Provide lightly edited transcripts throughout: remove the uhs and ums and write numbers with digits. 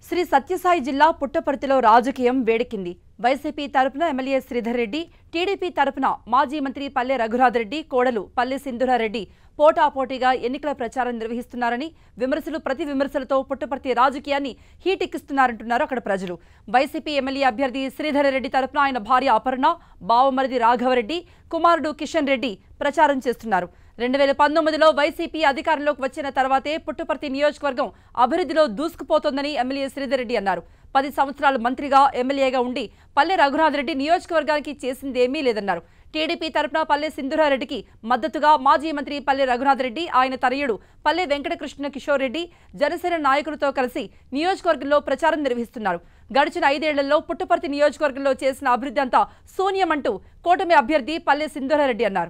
శ్రీ సత్యసాయి జిల్లా పుట్టపర్తిలో రాజకీయం వేడెక్కింది. వైసీపీ తరపున ఎమ్మెల్యే శ్రీధర్ రెడ్డి, టీడీపీ తరపున మాజీ మంత్రి పల్లె రఘునాథరెడ్డి కోడలు పల్లె సింధూరారెడ్డి పోటాపోటీగా ఎన్నికల ప్రచారం నిర్వహిస్తున్నారని, ప్రతి విమర్శలతో పుట్టపర్తి రాజకీయాన్ని హీటెక్కిస్తున్నారంటున్నారు అక్కడ ప్రజలు. వైసీపీ ఎమ్మెల్యే అభ్యర్థి శ్రీధర్ రెడ్డి తరపున ఆయన భార్య అపర్ణ, బావమరిది రాఘవరెడ్డి, కుమారుడు కిషన్ రెడ్డి ప్రచారం చేస్తున్నారు. 2019లో వైసీపీ అధికారంలోకి వచ్చిన తర్వాతే పుట్టపర్తి నియోజకవర్గం అభివృద్ధిలో దూసుకుపోతోందని ఎమ్మెల్యే శ్రీధర్ రెడ్డి అన్నారు. 10 సంవత్సరాలు మంత్రిగా, ఎమ్మెల్యేగా ఉండి పల్లె రఘునాథరెడ్డి నియోజకవర్గానికి చేసిందేమీ లేదన్నారు. టీడీపీ తరపున పల్లె సింధూరారెడ్డికి మద్దతుగా మాజీ మంత్రి పల్లె రఘునాథరెడ్డి, ఆయన తనయుడు పల్లె వెంకటకృష్ణ కిషోర్ రెడ్డి జనసేన నాయకులతో కలిసి నియోజకవర్గంలో ప్రచారం నిర్వహిస్తున్నారు. గడిచిన 5 ఏళ్లలో పుట్టపర్తి నియోజకవర్గంలో చేసిన అభివృద్ధి అంతా శూన్యమంటూ కూటమి అభ్యర్థి పల్లె సింధూరారెడ్డి అన్నారు.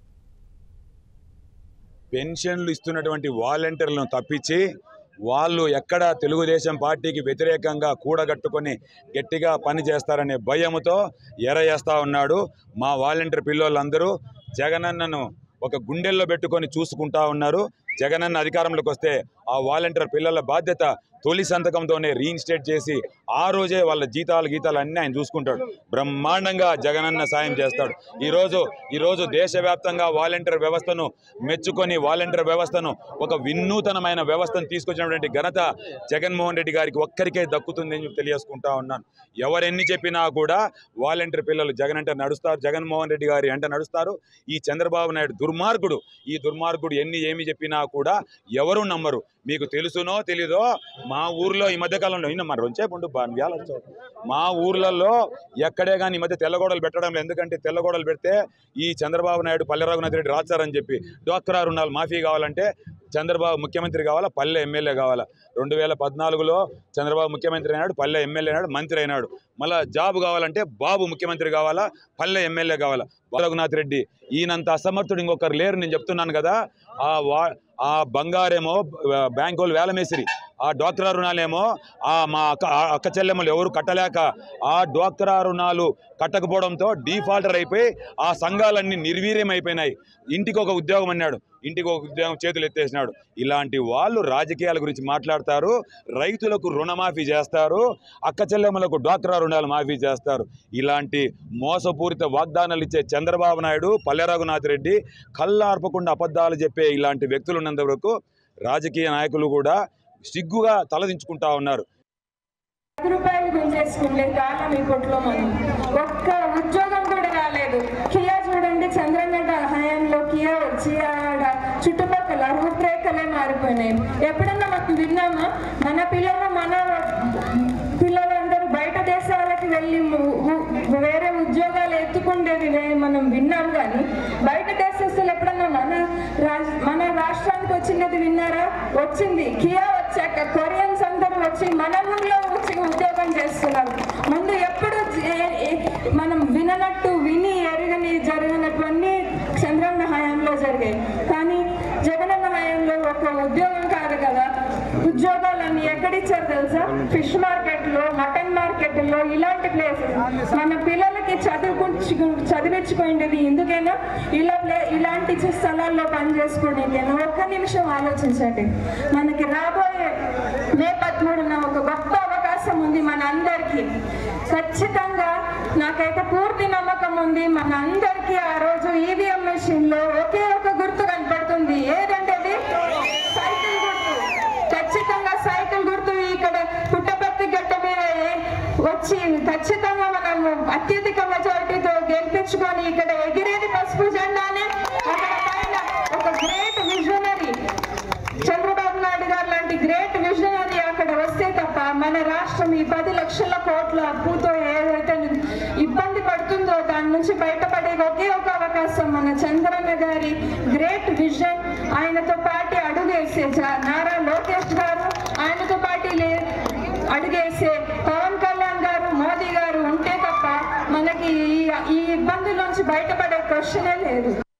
పెన్షన్లు ఇస్తున్నటువంటి వాలంటీర్లను తప్పించి వాళ్ళు ఎక్కడ తెలుగుదేశం పార్టీకి వ్యతిరేకంగా కూడగట్టుకొని గట్టిగా పని చేస్తారనే భయముతో ఎరయేస్తా ఉన్నాడు. మా వాలంటీర్ పిల్లోళ్ళందరూ జగనన్నను ఒక గుండెల్లో పెట్టుకొని చూసుకుంటా ఉన్నారు. జగనన్న అధికారంలోకి వస్తే ఆ వాలంటీర్ పిల్లల బాధ్యత తొలి సంతకంతోనే రీఇన్స్టేట్ చేసి ఆ రోజే వాళ్ళ గీతాలు అన్నీ ఆయన చూసుకుంటాడు. బ్రహ్మాండంగా జగనన్న సాయం చేస్తాడు. ఈరోజు దేశవ్యాప్తంగా వాలంటీర్ వ్యవస్థను మెచ్చుకొని వాలంటీర్ వ్యవస్థను ఒక వినూతనమైన వ్యవస్థను తీసుకొచ్చినటువంటి ఘనత జగన్మోహన్ రెడ్డి గారికి ఒక్కరికే దక్కుతుందని తెలియజేసుకుంటా ఉన్నాను. ఎవరెన్ని చెప్పినా కూడా వాలంటీర్ పిల్లలు జగన్ అంటే నడుస్తారు, జగన్మోహన్ రెడ్డి గారి అంటే నడుస్తారు. ఈ చంద్రబాబు నాయుడు దుర్మార్గుడు, ఈ దుర్మార్గుడు ఏమి చెప్పినా కూడా ఎవరు నమ్మరు. మీకు తెలుసునో తెలీదో, మా ఊర్లో ఈ మధ్యకాలంలో మా ఊర్లలో ఎక్కడే కానీ ఈ మధ్య తెల్లగోడలు పెట్టడం లేదు. ఎందుకంటే తెల్లగోడలు పెడితే ఈ చంద్రబాబు నాయుడు పల్లె రఘునాథరెడ్డి రాచారని చెప్పి డ్వాక్రా రుణాలు మాఫీ కావాలంటే చంద్రబాబు ముఖ్యమంత్రి కావాలా, పల్లె ఎమ్మెల్యే కావాలా. 2014లో చంద్రబాబు ముఖ్యమంత్రి అయినాడు, పల్లె ఎమ్మెల్యే అయినాడు, మంత్రి అయినాడు. మళ్ళీ జాబ్ కావాలంటే బాబు ముఖ్యమంత్రి కావాలా, పల్లె ఎమ్మెల్యే కావాలా. రఘునాథరెడ్డి ఈయనంత అసమర్థుడు ఇంకొకరు లేరు. నేను చెప్తున్నాను కదా, ఆ బంగారేమో బ్యాంకులు వేలమేసిరి, ఆ డ్వాక్రా రుణాలేమో మా అక్క చెల్లెమ్మలు ఎవరు కట్టలేక ఆ డ్వాక్రా రుణాలు కట్టకపోవడంతో డిఫాల్టర్ అయిపోయి ఆ సంఘాలన్నీ నిర్వీర్యం అయిపోయినాయి. ఇంటికి ఒక ఉద్యోగం అన్నాడు, ఇంటికి ఒక ఉద్యోగం చేతులు ఎత్తేసినాడు. ఇలాంటి వాళ్ళు రాజకీయాల గురించి మాట్లాడతారు, రైతులకు రుణమాఫీ చేస్తారు, అక్క చెల్లెమ్మలకు డ్వాక్రా రుణాలు మాఫీ చేస్తారు. ఇలాంటి మోసపూరిత వాగ్దానాలు ఇచ్చే చంద్రబాబు నాయుడు, పల్లె రఘునాథరెడ్డి కళ్ళార్పకుండా అబద్ధాలు చెప్పే ఇలాంటి వ్యక్తులు ఉన్నంత వరకు రాజకీయ నాయకులు కూడా సిగ్గుగా తలదించుకుంటా ఉన్నారు. రూపాయలు గుంజేసుకుంటే కాలం ఇప్పట్లో మనం ఒక్క ఉద్యోగం కూడా రాలేదు. కియా చూడండి, చంద్రన్న హయాంలో కియా వచ్చి ఆడ చుట్టుపక్కల రూపురేఖలే మారిపోయినాయి. ఎప్పుడన్నా మనం విన్నామా? మన పిల్లలందరూ బయట దేశాలకి వెళ్ళి వేరే ఉద్యోగాలు ఎత్తుకుండేది మనం విన్నాం. కానీ బయట దేశస్తులు ఎప్పుడన్నా మన రాష్ట్రానికి వచ్చినది విన్నారా? వచ్చింది. కియా వచ్చాక కొరియన్స్ అందరూ వచ్చి మన ఊళ్ళో వచ్చి ఉద్యోగం చేస్తున్నారు. ముందు ఎప్పుడు మనం విని ఎరగని జరిగినటువంటి చంద్రన్న హయాంలో జరిగాయి. కానీ జగనన్న హయాంలో ఒక ఉద్యోగం కాదు కదా, ఉద్యోగాలన్నీ ఎక్కడిచ్చారు తెలుసా? ఫిష్ మార్కెట్లో, మటన్ మార్కెట్లో, ఇలాంటి ప్లేసెస్. మన పిల్లలకి చదివించుకోండి ఎందుకైనా ఇలాంటి స్థలాల్లో పని చేసుకోవడానికైనా ఒక్క నిమిషం ఆలోచించండి. మనకి రాబోయే మే 13న ఒక గొప్ప అవకాశం ఉంది మన అందరికీ. ఖచ్చితంగా నాకైతే పూర్తి నమ్మకం ఉంది మన అందరికీ. ఆ రోజు ఈవీఎం మెషిన్ లో ఒకే ఒక గుర్తు కనపడుతుంది. ఏదంటే సైకిల్ గుర్తు. ఖచ్చితంగా సైకిల్ గుర్తు ఇక్కడ పుట్టపర్తి గడ్డ మీద వచ్చి ఖచ్చితంగా మనం అత్యధిక మెజారిటీతో గెలిపించుకొని ఇక్కడ ఎగిరేది పసుపు జెండానే. అక్కడ పైన ఒక గ్రేట్ విజనరీ చంద్రబాబు నాయుడు గారు లాంటి గ్రేట్ విజనరీ అక్కడ వస్తే తప్ప మన రాష్ట్రం ఈ 10 లక్షల కోట్ల అప్పుతో ఏదైతే ఇబ్బంది పడుతుందో దాని నుంచి బయటపడే ఒకే ఒక అవకాశం మన చంద్రన్న గారి గ్రేట్ విజన్. ఆయనతో పాటు అడుగేసే నారా లోకేష్ గారు, ఆయనతో పాటు అడుగేసే పవన్ కళ్యాణ్ గారు, మోదీ గారు ఉంటే తప్ప మనకి ఈ ఇబ్బందుల నుంచి బయటపడే క్వశ్చనే లేదు.